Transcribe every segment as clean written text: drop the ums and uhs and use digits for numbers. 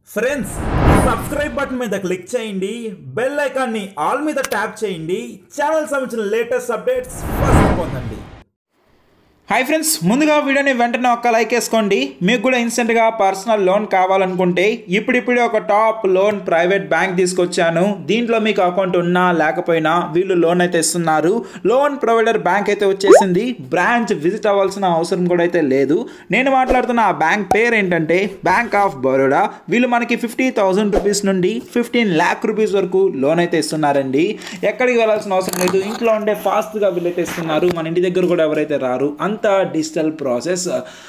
Friends subscribe button మీద click చేయండి, bell ఐకాన్ని ఆల్ మీద ట్యాప్ చేయండి, ఛానల్ సంబంధించిన లేటెస్ట్ అప్డేట్స్ ఫస్ట్ పొందండి. హాయ్ ఫ్రెండ్స్, ముందుగా వీడియోని వెంటనే ఒక్క లైక్ వేసుకోండి. మీకు కూడా ఇన్స్టెంట్గా పర్సనల్ లోన్ కావాలనుకుంటే ఇప్పుడిప్పుడే ఒక టాప్ లోన్ ప్రైవేట్ బ్యాంక్ తీసుకొచ్చాను. దీంట్లో మీకు అకౌంట్ ఉన్నా లేకపోయినా వీళ్ళు లోన్ అయితే ఇస్తున్నారు. లోన్ ప్రొవైడర్ బ్యాంక్ అయితే వచ్చేసింది. బ్రాంచ్ విజిట్ అవ్వాల్సిన అవసరం కూడా అయితే లేదు. నేను మాట్లాడుతున్న ఆ బ్యాంక్ పేరు ఏంటంటే బ్యాంక్ ఆఫ్ బరోడా. వీళ్ళు మనకి 50,000 రూపీస్ నుండి 15 lakh రూపీస్ వరకు లోన్ అయితే ఇస్తున్నారండి. ఎక్కడికి వెళ్ళాల్సిన అవసరం లేదు. ఇంట్లో ఉండే ఫాస్ట్గా వీళ్ళైతే ఇస్తున్నారు. మన ఇంటి దగ్గర కూడా ఎవరైతే రారు. అంత digital process.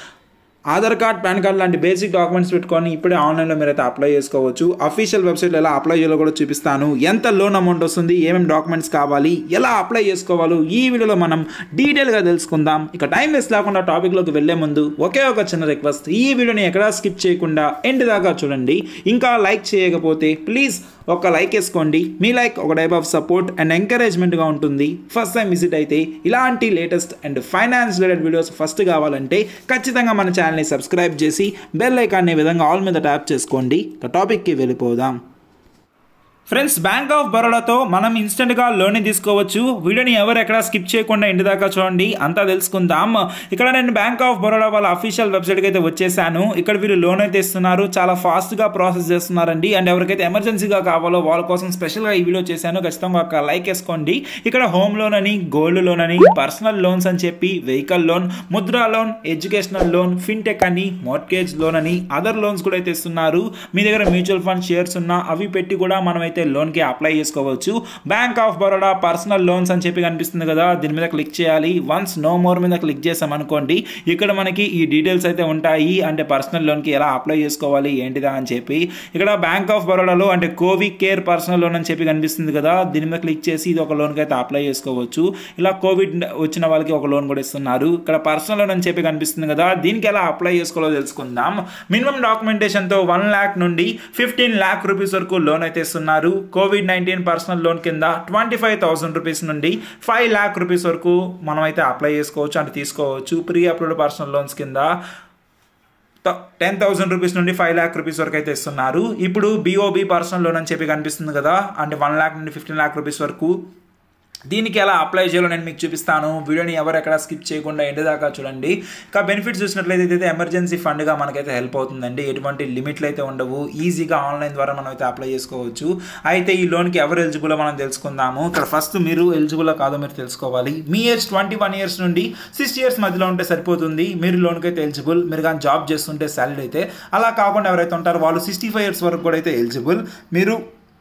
Aadhaar card, PAN card లాంటి బేసిక్ డాక్యుమెంట్స్ పెట్టుకొని ఇప్పుడే ఆన్లైన్లో మీరైతే అప్లై చేసుకోవచ్చు. అఫీషియల్ వెబ్సైట్లో ఎలా అప్లై చేయాలో కూడా చూపిస్తాను. ఎంత లోన్ అమౌంట్ వస్తుంది, ఏమేమి డాక్యుమెంట్స్ కావాలి, ఎలా అప్లై చేసుకోవాలో ఈ వీడియోలో మనం డీటెయిల్గా తెలుసుకుందాం. ఇక టైం వేస్ట్ లేకుండా టాపిక్లోకి వెళ్లే ముందు ఒకే ఒక చిన్న రిక్వెస్ట్, ఈ వీడియోని ఎక్కడా స్కిప్ చేయకుండా ఎండ్ దాకా చూడండి. ఇంకా లైక్ చేయకపోతే ప్లీజ్ ఒక లైక్ వేసుకోండి. మీ లైక్ ఒక టైప్ ఆఫ్ సపోర్ట్ అండ్ ఎంకరేజ్మెంట్గా ఉంటుంది. ఫస్ట్ టైం విజిట్ అయితే ఇలాంటి latest and finance related videos first కావాలంటే ఖచ్చితంగా మన ఛానల్ని సబ్స్క్రైబ్ చేసి బెల్ ఐకాన్ ఈ విధంగా ఆల్ మీద ట్యాప్ చేసుకోండి. ఇక టాపిక్కి వెళ్ళిపోదాం. ఫ్రెండ్స్, బ్యాంక్ ఆఫ్ బరోడాతో మనం ఇన్స్టెంట్గా లోన్ తీసుకోవచ్చు. వీడియోని ఎవరు ఎక్కడ స్కిప్ చేయకుండా ఇంటి దాకా చూడండి, అంతా తెలుసుకుందాం. ఇక్కడ నేను బ్యాంక్ ఆఫ్ బరోడా వాళ్ళ అఫీషియల్ వెబ్సైట్కి అయితే వచ్చేసాను. ఇక్కడ వీళ్ళు లోన్ అయితే ఇస్తున్నారు. చాలా ఫాస్ట్గా ప్రాసెస్ చేస్తున్నారండి. అండ్ ఎవరికైతే ఎమర్జెన్సీగా కావాలో వాళ్ళ కోసం స్పెషల్గా ఈ వీడియో చేశాను. ఖచ్చితంగా ఒక లైక్ వేసుకోండి. ఇక్కడ హోమ్ లోన్ అని, గోల్డ్ లోన్ అని, పర్సనల్ లోన్స్ అని చెప్పి, vehicle loan, Mudra loan, educational loan, fintech అని, మార్ట్గేజ్ లోన్ అని, అదర్ లోన్స్ కూడా అయితే ఇస్తున్నారు. మీ దగ్గర మ్యూచువల్ ఫండ్ షేర్స్ ఉన్నా అవి పెట్టి కూడా మనం అయితే లోన్ కి అప్లై చేసుకోవచ్చు. Bank of Baroda personal loans అని చెప్పి కనిపిస్తుంది కదా, దీని మీద క్లిక్ చేయాలి. వన్స్ నో మోర్ మీద క్లిక్ చేసాం అనుకోండి, ఇక్కడ మనకి ఈ డీటెయిల్స్ అయితే ఉంటాయి. అంటే పర్సనల్ లోన్ కి ఎలా అప్లై చేసుకోవాలి ఏంటిదా అని చెప్పి. ఇక్కడ బ్యాంక్ ఆఫ్ బరోడాలో అంటే కోవిడ్ కేర్ పర్సనల్ లోన్ అని చెప్పి కనిపిస్తుంది కదా, దీని మీద క్లిక్ చేసి ఇది ఒక లోన్ కి అయితే అప్లై చేసుకోవచ్చు. ఇలా కోవిడ్ వచ్చిన వాళ్ళకి ఒక లోన్ కూడా ఇస్తున్నారు. ఇక్కడ పర్సనల్ లోన్ అని చెప్పి కనిపిస్తుంది కదా, దీనికి ఎలా అప్లై చేసుకోవాలో తెలుసుకుందాం. మినిమం డాక్యుమెంటేషన్ తో 1 lakh నుండి 15 lakh రూపీస్ వరకు లోన్ అయితే ఇస్తున్నారు. COVID-19 పర్సనల్ లోన్ కింద 25,000 రూపీస్ నుండి 5 lakh రూపీస్ వరకు మనం అయితే అప్లై చేసుకోవచ్చు, అంటే తీసుకోవచ్చు. ప్రీ అప్రూవ్డ్ పర్సనల్ లోన్స్ కింద 10,000 రూపీస్ నుండి 5 lakh రూపీస్ వరకు అయితే ఇస్తున్నారు. ఇప్పుడు BOB పర్సనల్ లోన్ అని చెప్పి కనిపిస్తుంది కదా, అంటే 1 lakh నుండి 15 lakh రూపీస్ వరకు. దీనికి ఎలా అప్లై చేయాలో నేను మీకు చూపిస్తాను. వీడియోని ఎవరు ఎక్కడ స్కిప్ చేయకుండా ఎండ్ దాకా చూడండి. ఇంకా బెనిఫిట్స్ చూసినట్లయితే ఇదైతే ఎమర్జెన్సీ ఫండ్గా మనకైతే హెల్ప్ అవుతుందండి. ఎటువంటి లిమిట్లు అయితే ఉండవు. ఈజీగా ఆన్లైన్ ద్వారా మనం అయితే అప్లై చేసుకోవచ్చు. అయితే ఈ లోన్కి ఎవరు ఎలిజిబుల్ మనం తెలుసుకుందాము. ఇక్కడ ఫస్ట్ మీరు ఎలిజిబుల్ కాదో మీరు తెలుసుకోవాలి. మీ ఏజ్ 21 years నుండి 60 years మధ్యలో ఉంటే సరిపోతుంది. మీరు లోన్కి అయితే ఎలిజిబుల్. మీరు కానీ జాబ్ చేస్తుంటే సాలరీ అయితే, అలా కాకుండా ఎవరైతే ఉంటారో వాళ్ళు 65 years వరకు కూడా అయితే ఎలిజిబుల్. మీరు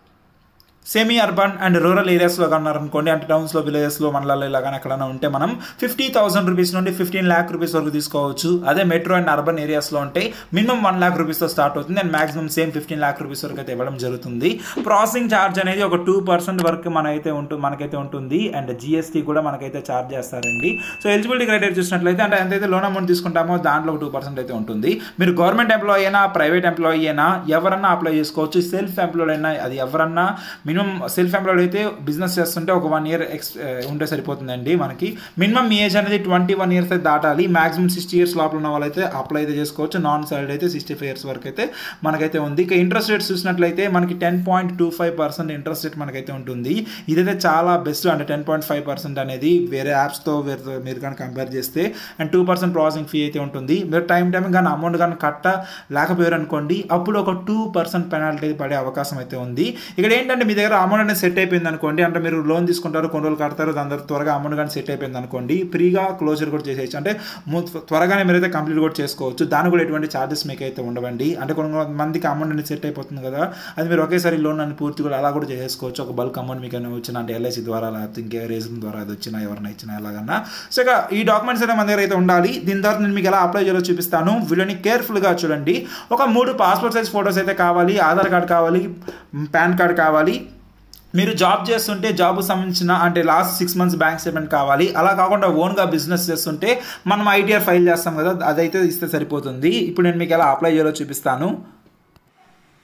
సెమీ అర్బన్ అండ్ రూరల్ ఏరియాస్లో ఉన్నారనుకోండి, అంటే టౌన్స్లో, విలేజెస్లో, మండలాల్లో ఇలాగా ఎక్కడైనా ఉంటే మనం 50,000 రూపీస్ నుండి 15 lakh రూపీస్ వరకు తీసుకోవచ్చు. అదే మెట్రో అండ్ అర్బన్ ఏరియాస్లో ఉంటే మినిమం 1 lakh రూపీస్తో స్టార్ట్ అవుతుంది and maximum same 15 lakh rupees వరకు అయితే ఇవ్వడం జరుగుతుంది. ప్రాసెసింగ్ ఛార్జ్ అనేది ఒక 2% వరకు మనకైతే ఉంటుంది. అండ్ GST కూడా మనకైతే ఛార్జ్ చేస్తారండి. సో ఎలిజిబిలిటీ క్రైటీరియా చూసినట్లయితే, అంటే ఎంతైతే లోన్ అమౌంట్ తీసుకుంటామో దాంట్లో 2% అయితే ఉంటుంది. మీరు గవర్నమెంట్ ఎంప్లాయీ అయినా, ప్రైవేట్ ఎంప్లాయీ అయినా ఎవరన్నా అప్లై చేసుకోవచ్చు. సెల్ఫ్ ఎంప్లాయిడ్ అయినా, అది ఎవరన్నా మినిమం సెల్ఫ్ ఎంప్లాయిడ్ అయితే బిజినెస్ చేస్తుంటే ఒక 1 year ఉంటే సరిపోతుందండి. మనకి మినిమం ఏజ్ అనేది 21 years అయితే దాటాలి. మాక్సిమం 60 years లోపల ఉన్న వాళ్ళైతే అప్లై అయితే చేసుకోవచ్చు. నాన్ సాలరీడ్ అయితే 65 years వరకు అయితే మనకైతే ఉంది. ఇక ఇంట్రెస్ట్ రేట్స్ చూసినట్లయితే మనకి 10.25% ఇంట్రెస్ట్ రేట్ మనకైతే ఉంటుంది. ఇదైతే చాలా బెస్ట్. అంటే 10.5% అనేది వేరే యాప్స్తో మీరు కానీ కంపేర్ చేస్తే. అండ్ 2% ప్రాసెసింగ్ ఫీ అయితే ఉంటుంది. మీరు టైం కానీ అమౌంట్ కానీ లేకపోయారు అనుకోండి, అప్పుడు ఒక 2% పెనాల్టీ పడే అవకాశం అయితే ఉంది. ఇక్కడ ఏంటంటే మీ దగ్గర అమౌంట్ అనేది సెట్ అయిపోయింది అనుకోండి, అంటే మీరు లోన్ తీసుకుంటారు, కొన్ని రోజులు కడతారు, దాని తర్వాత త్వరగా అమౌంట్ కానీ సెట్ అయిపోయింది అనుకోండి, ఫ్రీగా క్లోజర్ కూడా చేసేయచ్చు. అంటే త్వరగానే మీరైతే కంప్లీట్ కూడా చేసుకోవచ్చు. దాని కూడా ఎటువంటి ఛార్జెస్ మీకు అయితే ఉండవండి. అంటే కొంతమందికి అమౌంట్ అనేది సెట్ అయిపోతుంది కదా, అది మీరు ఒకేసారి లోన్ అని పూర్తి కూడా అలా కూడా చేసుకోవచ్చు. ఒక బల్క్ అమౌంట్ మీకు వచ్చిన, అంటే LIC ద్వారా, లేకపోతే ఇంకే రీజన్ ద్వారా అది వచ్చినా, ఎవరైనా ఇచ్చినా ఎలాగన్నా. సో ఇక ఈ డాక్యుమెంట్స్ అయితే మన దగ్గర అయితే ఉండాలి. దీని తర్వాత నేను మీకు ఎలా అప్లై చేయాలో చూపిస్తాను. వీడియోని కేర్ఫుల్గా చూడండి. ఒక 3 పాస్పోర్ట్ సైజ్ ఫొటోస్ అయితే కావాలి, ఆధార్ కార్డ్ కావాలి, పాన్ కార్డ్ కావాలి. మీరు జాబ్ చేస్తుంటే జాబ్కు సంబంధించిన, అంటే లాస్ట్ 6 months బ్యాంక్ స్టేట్మెంట్ కావాలి. అలా కాకుండా ఓన్గా బిజినెస్ చేస్తుంటే మనం ITR ఫైల్ చేస్తాం కదా, అదైతే ఇస్తే సరిపోతుంది. ఇప్పుడు నేను మీకు ఎలా అప్లై చేయాలో చూపిస్తాను.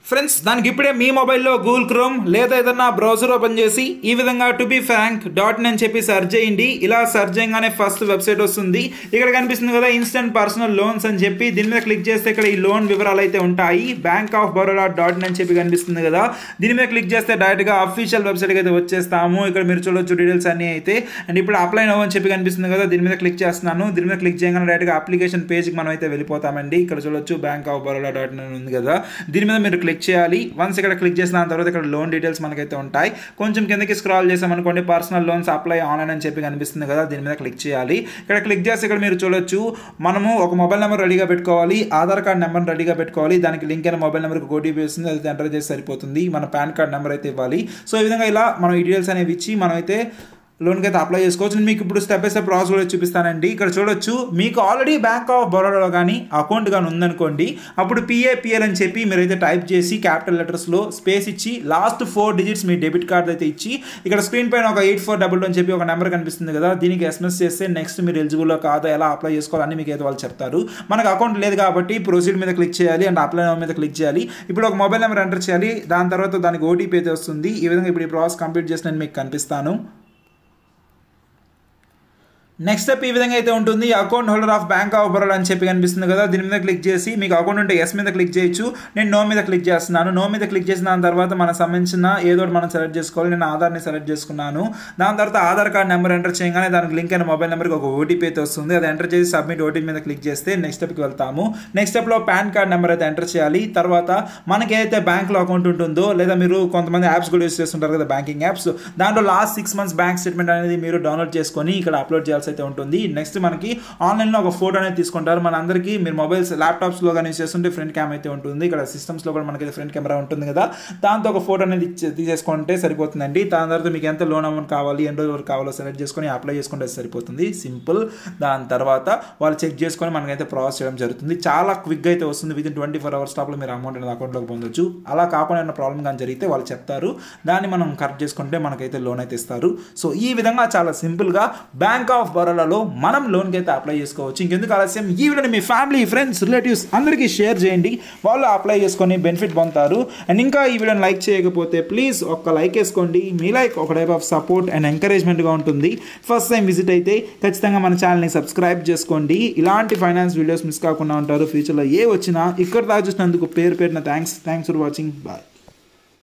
ఫ్రెండ్స్ దానికి ఇప్పుడే మీ మొబైల్లో గూగుల్ క్రోమ్ లేదా ఏదన్నా బ్రౌజర్ ఓపెన్ చేసి ఈ విధంగా టు బి ఫ్రాంక్ .in అని చెప్పి సెర్చ్ చేయండి. ఇలా సెర్చ్ చేయగానే ఫస్ట్ వెబ్సైట్ వస్తుంది. ఇక్కడ కనిపిస్తుంది కదా ఇన్స్టెంట్ పర్సనల్ లోన్స్ అని చెప్పి, దీని మీద క్లిక్ చేస్తే ఇక్కడ ఈ లోన్ వివరాలు అయితే ఉంటాయి. బ్యాంక్ ఆఫ్ బరోడా .in అని చెప్పి కనిపిస్తుంది కదా, దీని మీద క్లిక్ చేస్తే డైరెక్ట్గా అఫీషియల్ వెబ్సైట్కి అయితే వచ్చేస్తాము. ఇక్కడ మీరు చూడొచ్చు డీటెయిల్స్ అన్నీ అయితే. అండ్ ఇప్పుడు అప్లై నౌ అని చెప్పి కనిపిస్తుంది కదా, దీని మీద క్లిక్ చేస్తున్నాను. దీని మీద క్లిక్ చేయగానే డైరెక్ట్గా అప్లికేషన్ పేజ్కి మనం అయితే వెళ్ళిపోతామండి. ఇక్కడ చూడొచ్చు బ్యాంక్ ఆఫ్ బరోడా .in అని ఉంది కదా, దీని మీద మీరు క్లిక్ చేయాలి. వన్స్ ఇక్కడ క్లిక్ చేసిన తర్వాత ఇక్కడ లోన్ డీటెయిల్స్ మనకైతే ఉంటాయి. కొంచెం కిందకి స్క్రాల్ చేసామనుకోండి పర్సనల్ లోన్స్ అప్లై ఆన్లైన్ అని చెప్పి కనిపిస్తుంది కదా, దీని మీద క్లిక్ చేయాలి. ఇక్కడ క్లిక్ చేసి ఇక్కడ మీరు చూడొచ్చు మనము ఒక మొబైల్ నెంబర్ రెడీగా పెట్టుకోవాలి, ఆధార్ కార్డ్ నెంబర్ రెడీగా పెట్టుకోవాలి. దానికి లింక్ అయిన మొబైల్ నెంబర్కి ఓటీపీ వస్తుంది, అది ఎంటర్ చేసి సరిపోతుంది. మన పాన్ కార్డ్ నెంబర్ అయితే ఇవ్వాలి. సో ఈ విధంగా ఇలా మనం ఈ డీటెయిల్స్ అనేవి ఇచ్చి మనం అయితే లోన్కి అయితే అప్లై చేసుకోవచ్చు. నేను మీకు ఇప్పుడు స్టెప్ బై స్టెప్ ప్రాసెస్ కూడా చూపిస్తానండి. ఇక్కడ చూడొచ్చు మీకు ఆల్రెడీ బ్యాంక్ ఆఫ్ బరోడాలో కానీ అకౌంట్ కానీ ఉందనుకోండి, అప్పుడు పిఏపిఎల్ అని చెప్పి మీరైతే టైప్ చేసి క్యాపిటల్ లెటర్స్లో స్పేస్ ఇచ్చి లాస్ట్ 4 డిజిట్స్ మీ డెబిట్ కార్డ్ అయితే ఇచ్చి ఇక్కడ స్క్రీన్ పైన ఒక 8422 అని చెప్పి ఒక నెంబర్ కనిపిస్తుంది కదా, దీనికి ఎస్ఎంఎస్ చేస్తే నెక్స్ట్ మీరు ఎలిజిబుల్లో కాదా ఎలా అప్లై చేసుకోవాలని మీకు అయితే వాళ్ళు చెప్తారు. మనకు అకౌంట్ లేదు కాబట్టి ప్రొసీడ్ మీద క్లిక్ చేయాలి అండ్ అప్లై నౌ మీద క్లిక్ చేయాలి. ఇప్పుడు ఒక మొబైల్ నెంబర్ ఎంటర్ చేయాలి, దాని తర్వాత దానికి ఓటీపీ అయితే వస్తుంది. ఈ విధంగా ఇప్పుడు ఈ ప్రాసెస్ కంప్లీట్ చేసి నేను మీకు కనిపిస్తాను. నెక్స్ట్ స్టెప్ ఈ విధంగా అయితే ఉంటుంది. Account holder of bank of Baroda అని చెప్పి కనిపిస్తుంది కదా, దీని మీద క్లిక్ చేసి మీకు అకౌంట్ ఉంటే ఎస్ మీద క్లిక్ చేయొచ్చు. నేను నో మీద క్లిక్ చేస్తున్నాను. నో మీద క్లిక్ చేసిన దాని తర్వాత మనకు సంబంధించిన ఏదో మనం సెలెక్ట్ చేసుకోవాలి. నేను ఆధార్ని సెలెక్ట్ చేసుకున్నాను. దాని తర్వాత ఆధార్ కార్డ్ నెంబర్ ఎంటర్ చేయగానే దానికి లింక్ అయిన మొబైల్ నెంబర్కి ఒక ఓటీపీ అయితే వస్తుంది. అది ఎంటర్ చేసి సబ్మిట్ ఓటీపీ మీద క్లిక్ చేస్తే నెక్స్ట్ స్టెప్కి వెళ్తాము. నెక్స్ట్ స్టెప్లో పాన్ కార్డ్ నెంబర్ అయితే ఎంటర్ చేయాలి. తర్వాత మనకి ఏదైతే బ్యాంక్లో అకౌంట్ ఉంటుందో, లేదా మీరు కొంతమంది యాప్స్ కూడా యూస్ చేస్తుంటారు కదా బ్యాంకింగ్ యాప్స్, దాంట్లో లాస్ట్ 6 months బ్యాంక్ స్టేట్మెంట్ అనేది మీరు డౌన్లోడ్ చేసుకొని ఇక్కడ అప్లోడ్ చేయాల్సి అయితే ఉంటుంది. నెక్స్ట్ మనకి ఆన్లైన్లో ఒక ఫోటో అనేది తీసుకుంటారు. మన అందరికీ మీరు మొబైల్స్ ల్యాప్టాప్స్లో కానీ యూస్ చేస్తుంటే ఫ్రంట్ క్యామ్ అయితే ఉంటుంది. ఇక్కడ సిస్టమ్స్లో కూడా మనకి ఫ్రంట్ కెమెరా ఉంటుంది కదా, దాంతో ఒక ఫోటో అనేది తీసేసుకుంటే సరిపోతుందండి. దాని తర్వాత మీకు ఎంత లోన్ అమౌంట్ కావాలి, ఎన్ని రోజులు వరకు కావాలో సెలెక్ట్ చేసుకొని అప్లై చేసుకుంటే సరిపోతుంది, సింపుల్. దాని తర్వాత వాళ్ళు చెక్ చేసుకొని మనకైతే ప్రాసెస్ చేయడం జరుగుతుంది. చాలా క్విక్గా అయితే వస్తుంది. వితిన్ 24 hours లోపల మీరు అమౌంట్ అనేది అకౌంట్లోకి పొందొచ్చు. అలా కాకుండా ఏమైనా ప్రాబ్లం కానీ జరిగితే వాళ్ళు చెప్తారు, దాన్ని మనం కరెక్ట్ చేసుకుంటే మనకైతే లోన్ అయితే ఇస్తారు. సో ఈ విధంగా చాలా సింపుల్గా బ్యాంక్ ఆఫ్ బరోడాలో మనం లోన్కి అయితే అప్లై చేసుకోవచ్చు. ఇంకెందుకు ఆలస్యం, ఈ వీడియోని మీ ఫ్యామిలీ, ఫ్రెండ్స్, రిలేటివ్స్ అందరికీ షేర్ చేయండి. వాళ్ళు అప్లై చేసుకొని బెనిఫిట్ పొందుతారు. అండ్ ఇంకా ఈ వీడియోని లైక్ చేయకపోతే ప్లీజ్ ఒక్క లైక్ వేసుకోండి. మీ లైక్ ఒక టైప్ ఆఫ్ సపోర్ట్ అండ్ ఎంకరేజ్మెంట్గా ఉంటుంది. ఫస్ట్ టైం విజిట్ అయితే ఖచ్చితంగా మన ఛానల్ని సబ్స్క్రైబ్ చేసుకోండి. ఇలాంటి ఫైనాన్స్ వీడియోస్ మిస్ కాకుండా ఉంటారు. ఫ్యూచర్లో ఏ వచ్చినా ఇక్కడ దాకా చూసినందుకు పేరు పేరున థ్యాంక్స్ ఫర్ వాచింగ్. బాయ్.